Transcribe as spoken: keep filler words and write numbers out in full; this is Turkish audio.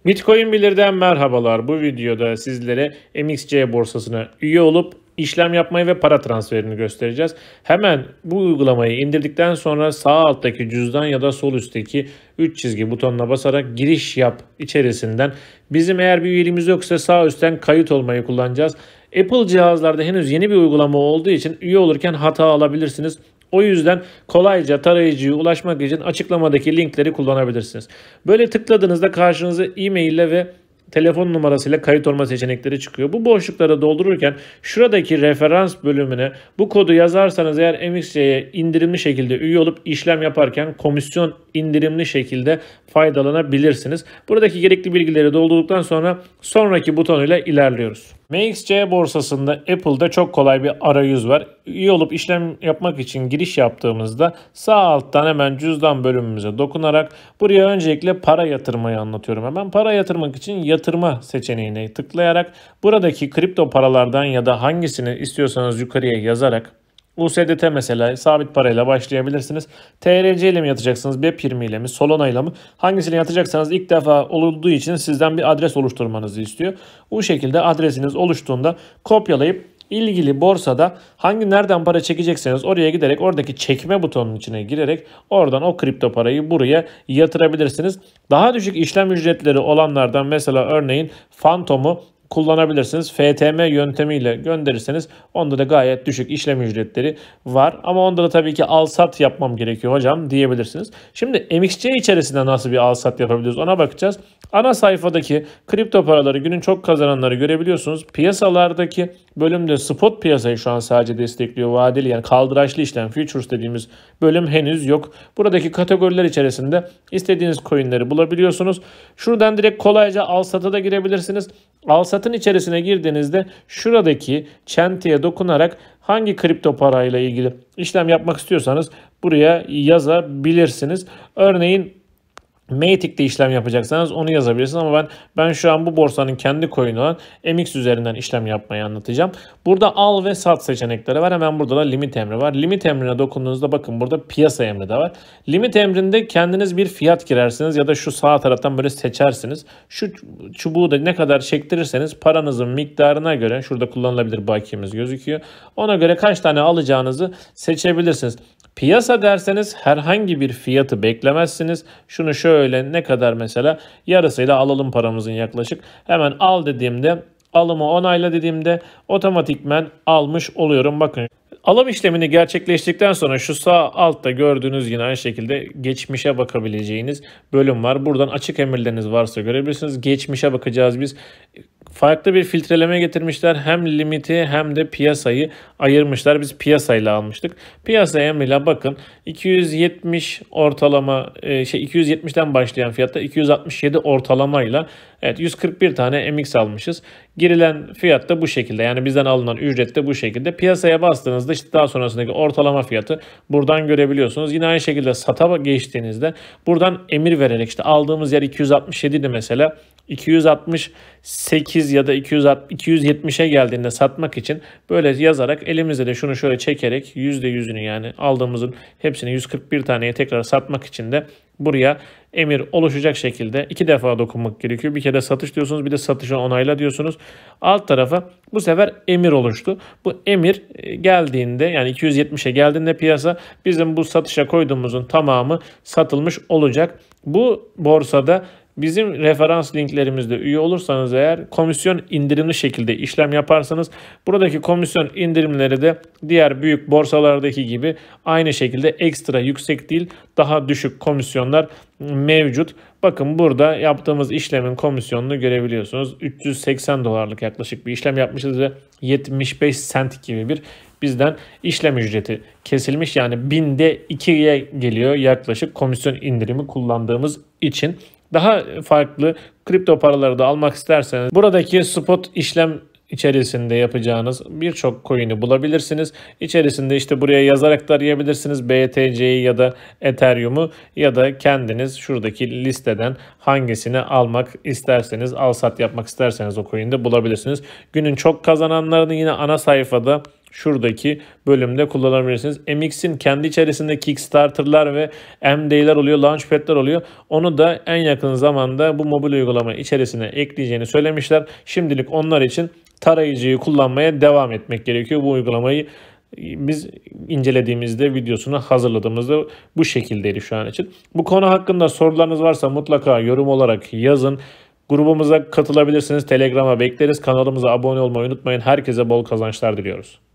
Bitcoin Bilir'den merhabalar. Bu videoda sizlere M X C borsasına üye olup işlem yapmayı ve para transferini göstereceğiz. Hemen bu uygulamayı indirdikten sonra sağ alttaki cüzdan ya da sol üstteki üç çizgi butonuna basarak giriş yap içerisinden bizim eğer bir üyeliğimiz yoksa sağ üstten kayıt olmayı kullanacağız. Apple cihazlarda henüz yeni bir uygulama olduğu için üye olurken hata alabilirsiniz. O yüzden kolayca tarayıcıya ulaşmak için açıklamadaki linkleri kullanabilirsiniz. Böyle tıkladığınızda karşınıza e-mail ile ve telefon numarasıyla kayıt olma seçenekleri çıkıyor. Bu boşlukları doldururken şuradaki referans bölümüne bu kodu yazarsanız eğer M X C'ye indirimli şekilde üye olup işlem yaparken komisyon indirimli şekilde faydalanabilirsiniz. Buradaki gerekli bilgileri doldurduktan sonra sonraki butonuyla ilerliyoruz. M X C borsasında Apple'da çok kolay bir arayüz var. Üye olup işlem yapmak için giriş yaptığımızda sağ alttan hemen cüzdan bölümümüze dokunarak buraya öncelikle para yatırmayı anlatıyorum. Hemen para yatırmak için yatırma seçeneğine tıklayarak buradaki kripto paralardan ya da hangisini istiyorsanız yukarıya yazarak U S D T mesela sabit parayla başlayabilirsiniz. T R C ile mi yatacaksınız? B primi ile mi? Solana ile mi? Hangisini yatacaksanız ilk defa olduğu için sizden bir adres oluşturmanızı istiyor. Bu şekilde adresiniz oluştuğunda kopyalayıp ilgili borsada hangi nereden para çekecekseniz oraya giderek oradaki çekme butonunun içine girerek oradan o kripto parayı buraya yatırabilirsiniz. Daha düşük işlem ücretleri olanlardan mesela örneğin Phantom'u kullanabilirsiniz. F T M yöntemiyle gönderirseniz onda da gayet düşük işlem ücretleri var. Ama onda da tabii ki al sat yapmam gerekiyor hocam diyebilirsiniz. Şimdi M X C içerisinde nasıl bir al sat yapabiliyoruz ona bakacağız. Ana sayfadaki kripto paraları günün çok kazananları görebiliyorsunuz. Piyasalardaki bölümde spot piyasayı şu an sadece destekliyor. Vadeli yani kaldıraçlı işlem futures dediğimiz bölüm henüz yok. Buradaki kategoriler içerisinde istediğiniz coinleri bulabiliyorsunuz. Şuradan direkt kolayca al sata da girebilirsiniz. Al satın içerisine girdiğinizde şuradaki çentiye dokunarak hangi kripto parayla ilgili işlem yapmak istiyorsanız buraya yazabilirsiniz. Örneğin Matic'te işlem yapacaksanız onu yazabilirsiniz ama ben ben şu an bu borsanın kendi coin'i olan M X üzerinden işlem yapmayı anlatacağım. Burada al ve sat seçenekleri var. Hemen burada da limit emri var. Limit emrine dokunduğunuzda bakın burada piyasa emri de var. Limit emrinde kendiniz bir fiyat girersiniz ya da şu sağ taraftan böyle seçersiniz. Şu çubuğu da ne kadar çektirirseniz paranızın miktarına göre şurada kullanılabilir bakiyemiz gözüküyor. Ona göre kaç tane alacağınızı seçebilirsiniz. Piyasa derseniz herhangi bir fiyatı beklemezsiniz. Şunu şöyle ne kadar mesela yarısıyla alalım paramızın yaklaşık. Hemen al dediğimde alımı onayla dediğimde otomatikmen almış oluyorum. Bakın alım işlemini gerçekleştirdikten sonra şu sağ altta gördüğünüz yine aynı şekilde geçmişe bakabileceğiniz bölüm var. Buradan açık emirleriniz varsa görebilirsiniz. Geçmişe bakacağız biz. Farklı bir filtreleme getirmişler. Hem limiti hem de piyasayı ayırmışlar. Biz piyasayla almıştık. Piyasa emriyle bakın iki yüz yetmiş ortalama şey iki yüz yetmişten başlayan fiyatta iki yüz altmış yedi ortalamayla evet yüz kırk bir tane M X almışız. Girilen fiyat da bu şekilde. Yani bizden alınan ücret de bu şekilde. Piyasaya bastığınızda işte daha sonrasındaki ortalama fiyatı buradan görebiliyorsunuz. Yine aynı şekilde sata geçtiğinizde buradan emir vererek işte aldığımız yer iki yüz altmış yedi idi mesela. iki yüz altmış sekiz ya da iki yüz yetmişe geldiğinde satmak için böyle yazarak elimizde de şunu şöyle çekerek yüzde yüzünü yani aldığımızın hepsini yüz kırk bir taneye tekrar satmak için de buraya emir oluşacak şekilde iki defa dokunmak gerekiyor. Bir kere satış diyorsunuz, bir de satışı onayla diyorsunuz. Alt tarafa bu sefer emir oluştu. Bu emir geldiğinde yani iki yüz yetmişe geldiğinde piyasa bizim bu satışa koyduğumuzun tamamı satılmış olacak. Bu borsada bizim referans linklerimizde üye olursanız eğer komisyon indirimli şekilde işlem yaparsanız buradaki komisyon indirimleri de diğer büyük borsalardaki gibi aynı şekilde ekstra yüksek değil daha düşük komisyonlar mevcut. Bakın burada yaptığımız işlemin komisyonunu görebiliyorsunuz. üç yüz seksen dolarlık yaklaşık bir işlem yapmışız ve yetmiş beş sent gibi bir bizden işlem ücreti kesilmiş. Yani binde ikiye geliyor yaklaşık komisyon indirimi kullandığımız için. Daha farklı kripto paraları da almak isterseniz buradaki spot işlem içerisinde yapacağınız birçok coin'i bulabilirsiniz. İçerisinde işte buraya yazarak da arayabilirsiniz B T C'yi ya da Ethereum'u ya da kendiniz şuradaki listeden hangisini almak isterseniz, al sat yapmak isterseniz o coin'de bulabilirsiniz. Günün çok kazananlarını yine ana sayfada şuradaki bölümde kullanabilirsiniz. M X'in kendi içerisinde Kickstarter'lar ve M D'ler oluyor, Launchpad'ler oluyor. Onu da en yakın zamanda bu mobil uygulama içerisine ekleyeceğini söylemişler. Şimdilik onlar için tarayıcıyı kullanmaya devam etmek gerekiyor. Bu uygulamayı biz incelediğimizde, videosunu hazırladığımızda bu şekildeydi şu an için. Bu konu hakkında sorularınız varsa mutlaka yorum olarak yazın. Grubumuza katılabilirsiniz. Telegram'a bekleriz. Kanalımıza abone olmayı unutmayın. Herkese bol kazançlar diliyoruz.